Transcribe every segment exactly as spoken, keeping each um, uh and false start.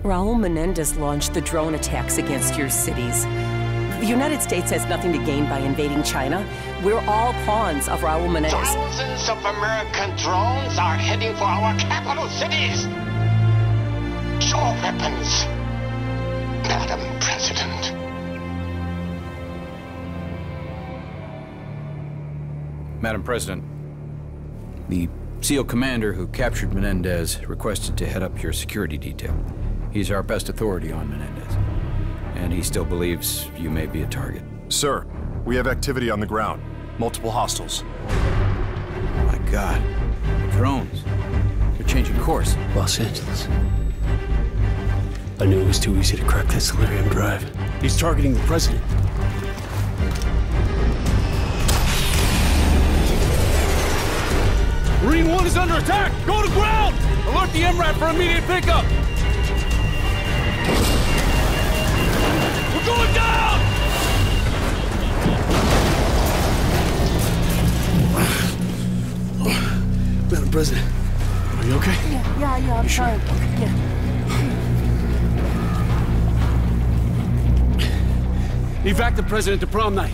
Raul Menendez launched the drone attacks against your cities. The United States has nothing to gain by invading China. We're all pawns of Raul Menendez. Thousands of American drones are heading for our capital cities. Your weapons, Madam President. Madam President, the SEAL commander who captured Menendez requested to head up your security detail. He's our best authority on Menendez, and he still believes you may be a target. Sir, we have activity on the ground. Multiple hostiles. Oh my God. Drones. They're changing course. Los Angeles. I knew it was too easy to crack that Solarium drive. He's targeting the president. Marine one is under attack! Go to ground! Alert the M RAP for immediate pickup! We're going down! Madam President, are you okay? Yeah, yeah, yeah, I'm You sure? fine. Yeah. Evac the president to prom night.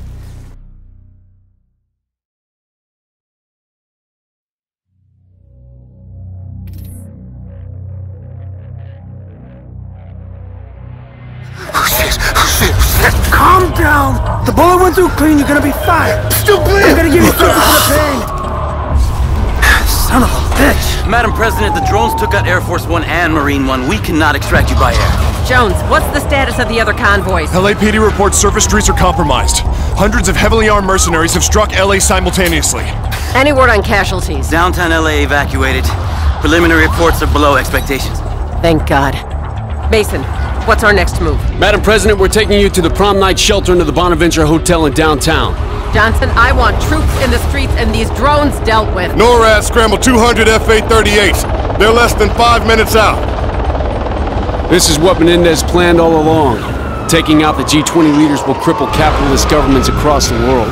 Calm down! The bullet went through clean, you're gonna be fine! Still bleeding! I'm gonna give you something for the pain! Son of a bitch! Madam President, the drones took out Air Force One and Marine One. We cannot extract you by air. Jones, what's the status of the other convoys? L A P D reports surface streets are compromised. Hundreds of heavily armed mercenaries have struck L A simultaneously. Any word on casualties? Downtown L A evacuated. Preliminary reports are below expectations. Thank God. Mason, what's our next move? Madam President, we're taking you to the prom night shelter into the Bonaventure Hotel in downtown. Johnson, I want troops in the streets and these drones dealt with. NORAD scrambled two hundred F A thirty-eights. They're less than five minutes out. This is what Menendez planned all along. Taking out the G twenty leaders will cripple capitalist governments across the world.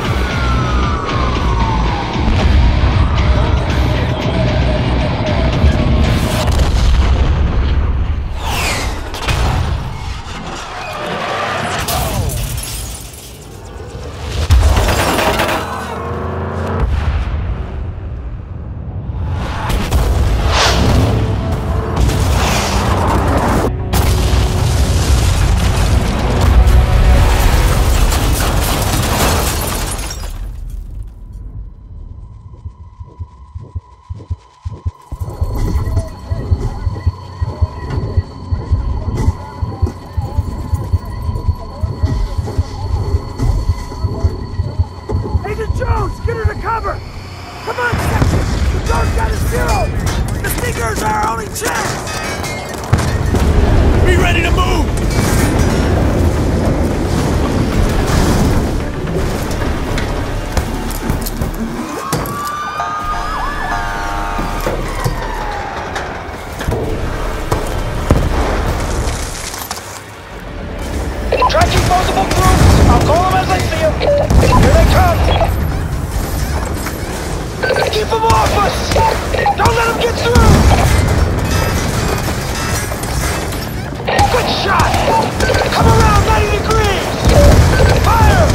Jones, get her to cover! Come on, section! The drone's got a zero! The sneaker's our only chance! Be ready to move! Tracking multiple groups. I'll call them as I see them. Here they come. Keep them off us! Don't let them get through! Good shot! Come around ninety degrees! Fire!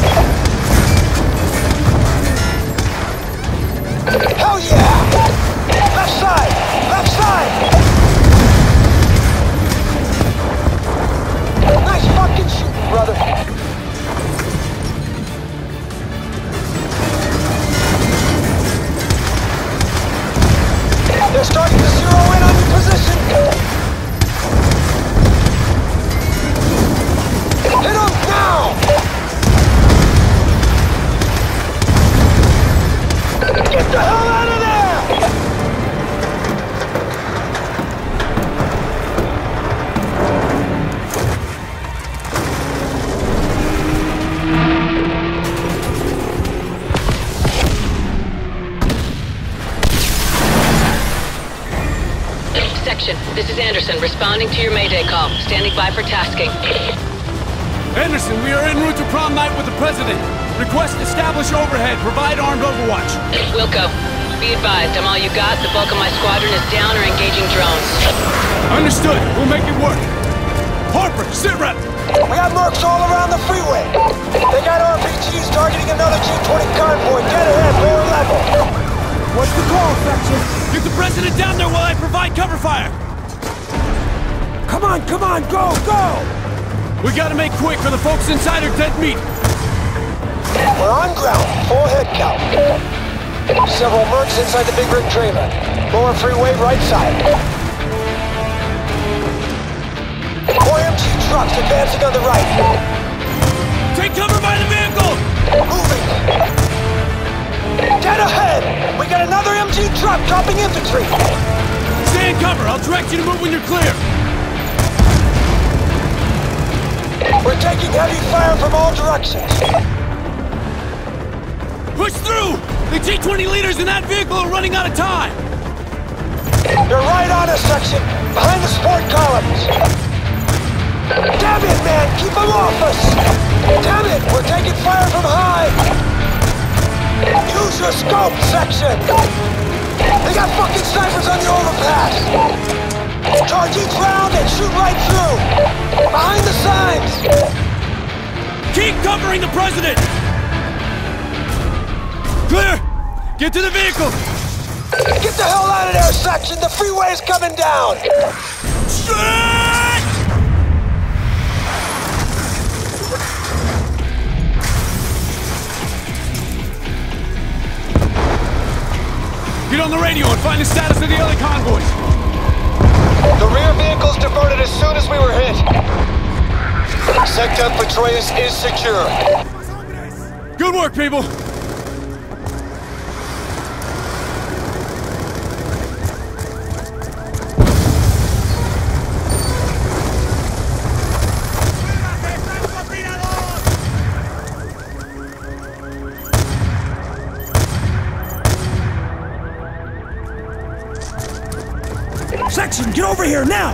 Hell yeah! Left side! Left side! Nice fucking shooting, brother! They're starting to zero in on your position! Hit them now! Get the hell out of there! Section, this is Anderson, responding to your Mayday call. Standing by for tasking. Anderson, we are en route to prom night with the president. Request establish overhead. Provide armed overwatch. Wilco, be advised, I'm all you got. The bulk of my squadron is down or engaging drones. Understood. We'll make it work. Harper, sit rep! We got mercs all around the freeway. They got R P Gs targeting another G twenty convoy. Dead ahead, lower level. What's the call, section? Get the president down there while I provide cover fire! Come on, come on, go, go! We gotta make quick for the folks inside are dead meat. We're on ground, full head count. Several mercs inside the big rig trailer. Lower freeway, right side. Four M G trucks advancing on the right. Take cover by the vehicle! Moving. Dead ahead! We got another M G truck dropping infantry. Stay in cover. I'll direct you to move when you're clear. We're taking heavy fire from all directions. Push through! The G twenty leaders in that vehicle are running out of time! You're right on us, section. Behind the sport columns. Damn it, man! Keep them off us! Damn it! We're taking fire from high! Use your scope, section! They got fucking snipers on the overpass! Charge each round and shoot right through! Behind the signs! Keep covering the president! Clear! Get to the vehicle! Get the hell out of there, section! The freeway is coming down! Shit! Get on the radio and find the status of the other convoys! The rear vehicles diverted as soon as we were hit. Sector Petraeus is secure. Good work, people! Section, get over here, now!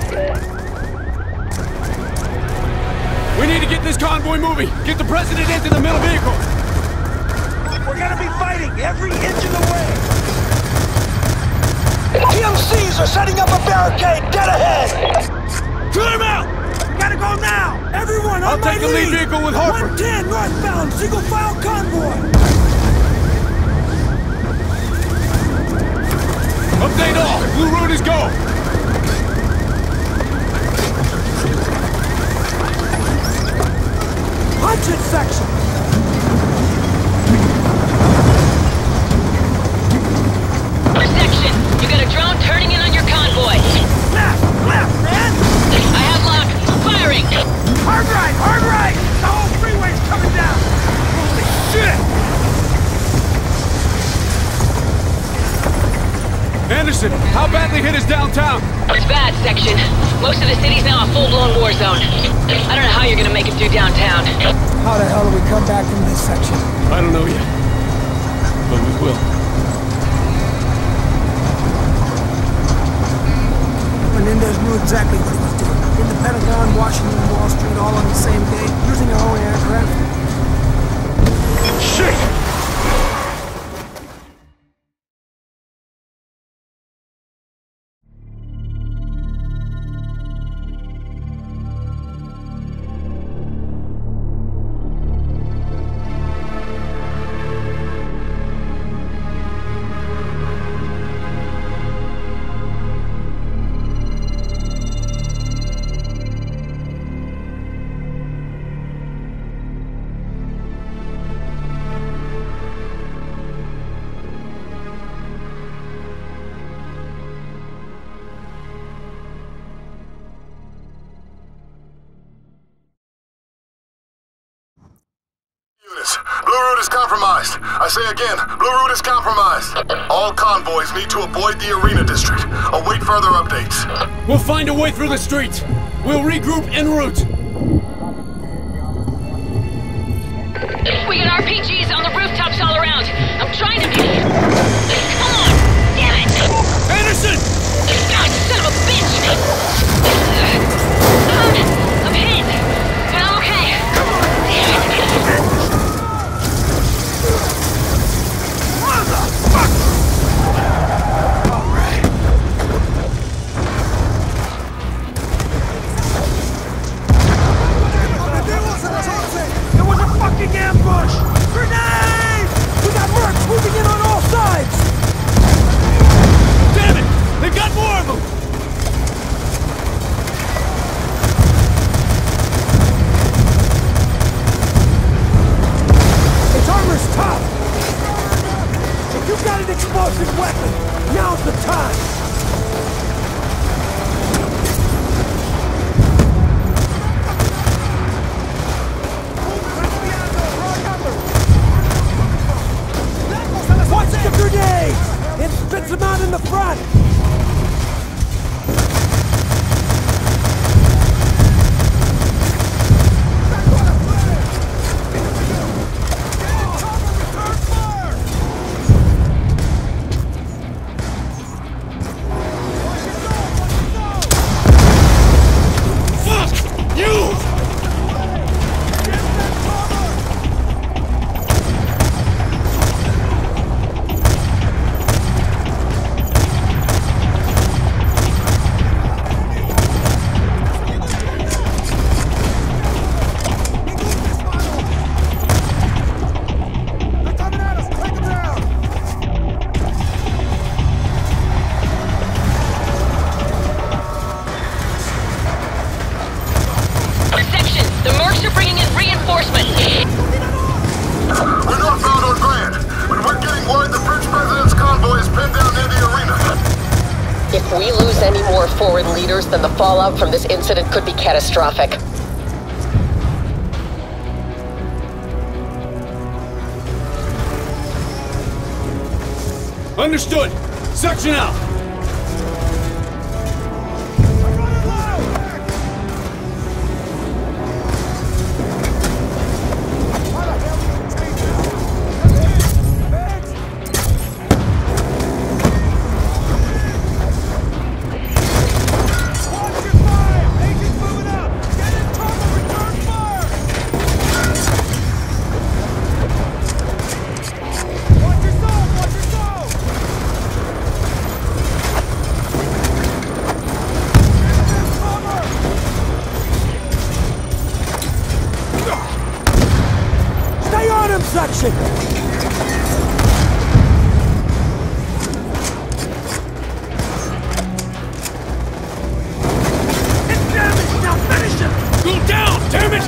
We need to get this convoy moving! Get the president into the middle vehicle! We're gonna be fighting every inch of the way! T M Cs are setting up a barricade dead ahead! Clear them out! Gotta go now! Everyone, I'll on my take the lead vehicle with Harper! one ten northbound, single file convoy! Update all! Blue route is go! Punch it, section! Section, you got a drone turning in on your convoy. Left, left, man! I have lock. Firing. Hard right, hard right! The whole freeway's coming down! Holy shit! Anderson, how badly hit is downtown? It's bad, Section. Most of the city's now a full-blown war zone. I don't know how you're gonna make it through downtown. How the hell do we come back from this section? I don't know yet, but we will. Menendez knew exactly what he was doing. In the Pentagon, Washington, Wall Street, all on the same day, using our own aircraft. Shit! Blue route is compromised. I say again, Blue route is compromised. All convoys need to avoid the arena district. Await further updates. We'll find a way through the streets. We'll regroup en route. We got R P Gs on the rooftops all around. I'm trying to... Come on! Damn it! Anderson! God, son of a bitch! I'm hit, but I'm okay. reinforcements. We're northbound on Grand, but we're getting word the French president's convoy is pinned down near the arena. If we lose any more foreign leaders, then the fallout from this incident could be catastrophic. Understood. Section out. Section! It's damaged! Now finish him! Go down, damn it!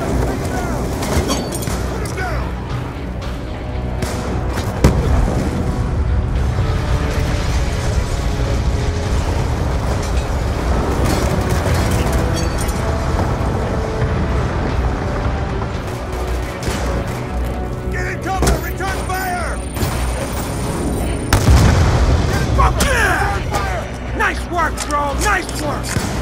Nice work, bro! Nice work!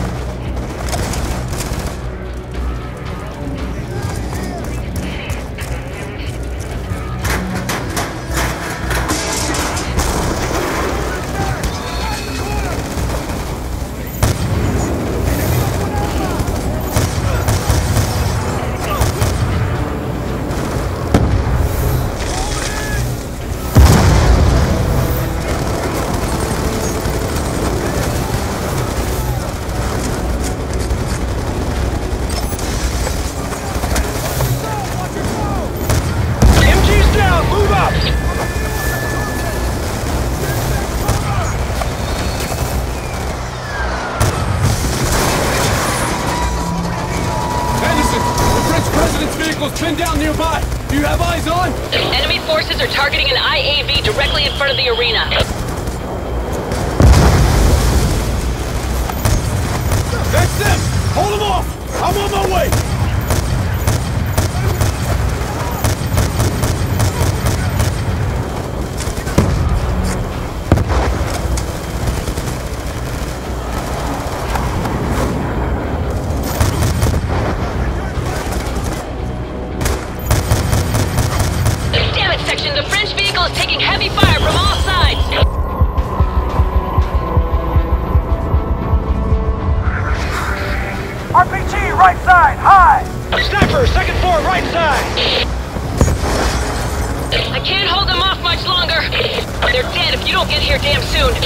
Pinned down nearby. Do you have eyes on? Enemy forces are targeting an I A V directly in front of the arena. That's them! Hold them off! I'm on my way! The French vehicle is taking heavy fire from all sides! R P G, right side, high! Sniper, second floor, right side! I can't hold them off much longer! They're dead if you don't get here damn soon!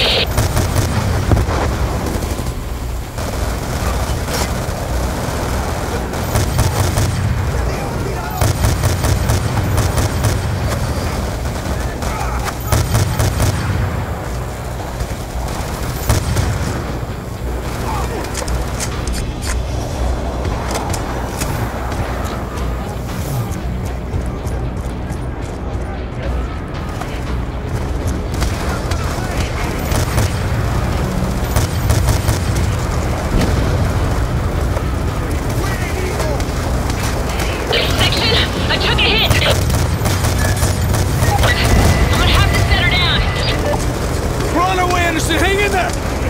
Hang in there!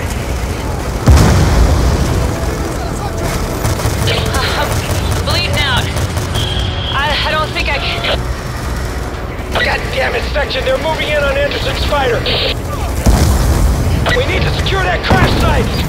I'm bleeding out. I, I don't think I can... God damn it, Section! They're moving in on Anderson's fighter! We need to secure that crash site!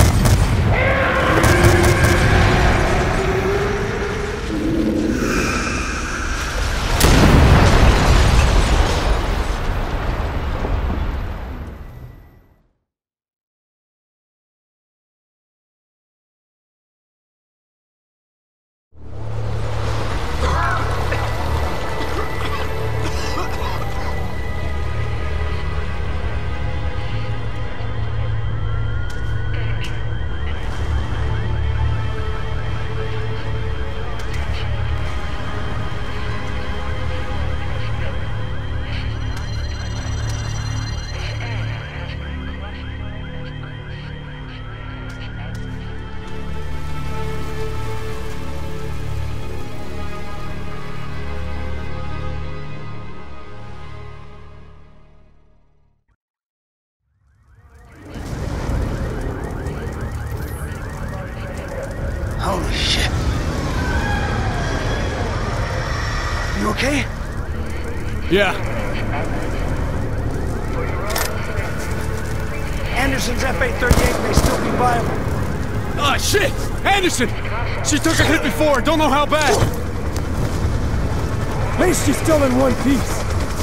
Shit. You okay? Yeah. Anderson's F A thirty-eight may still be viable. Ah, shit! Anderson! She took a hit before, don't know how bad. At least she's still in one piece.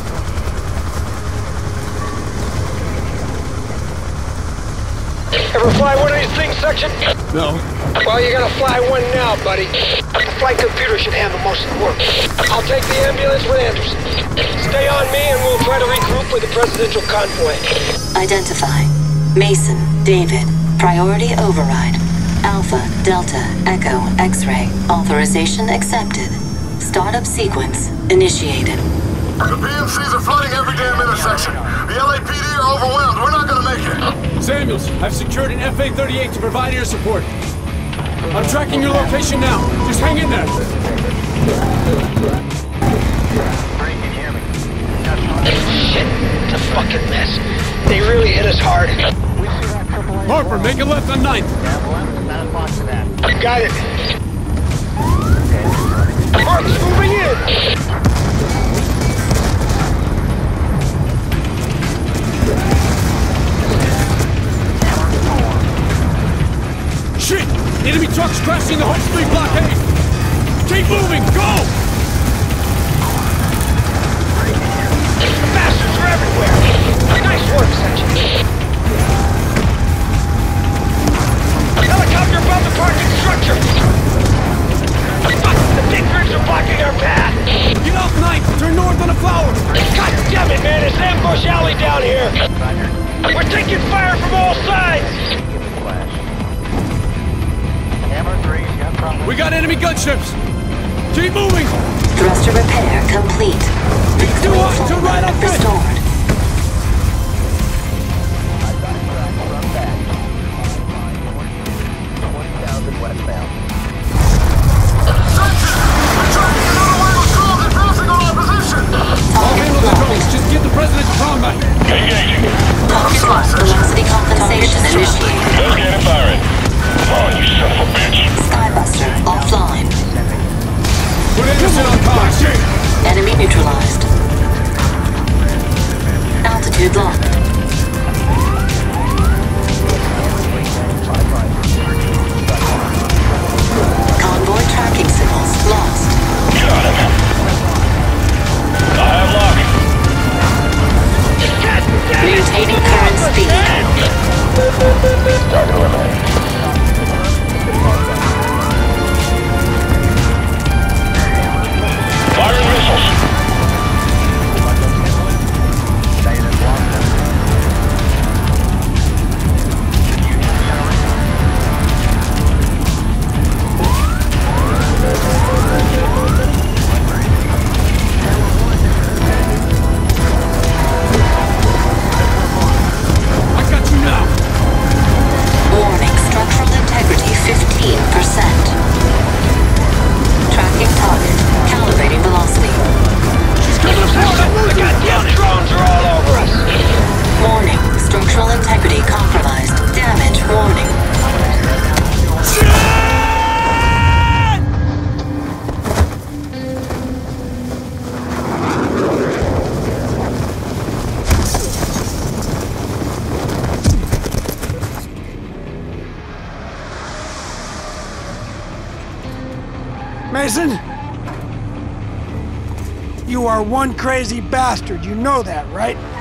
Ever fly one of these things, Section? No. Well, you're gonna fly one now, buddy. The flight computer should handle most of the work. I'll take the ambulance with Anderson. Stay on me and we'll try to regroup with the presidential convoy. Identify. Mason, David. Priority override. Alpha, Delta, Echo, X-ray. Authorization accepted. Startup sequence initiated. The B M Cs are flooding every damn intersection. The L A P D are overwhelmed. We're not gonna make it. Samuels, I've secured an F A thirty-eight to provide air support. I'm tracking your location now. Just hang in there. Shit, it's a fucking mess. They really hit us hard. Harper, make a left on ninth. Got it. Mark's moving in. Shit! Enemy trucks crashing the Hope Street blockade! Keep moving! Go! The bastards are everywhere! Nice work, Section. Helicopter above the parking structure! Fuck! The big rigs are blocking our path! Get off ninth! Turn north on a flower! God damn it, man! It's ambush alley down here! We're taking fire from all sides! We got enemy gunships! Keep moving! Thruster repair complete. Too hot, too right up restored. I'll handle the drones, just get the president's combat! Engaging. Velocity compensation initiated. Let's get it firing. Come on, you son of a bitch. Skybuster offline. Put Anderson on comm! Enemy neutralized. Altitude locked. Convoy tracking signals lost. Got him. I have lock. Maintaining current speed. Target eliminated. Firing missiles. I got you now! Warning, structural integrity fifteen percent. Tracking target. Calibrating velocity. She's coming up The goddamn drones are all over us! Warning, structural integrity compromised. Damage warning. Mason? You are one crazy bastard, you know that, right?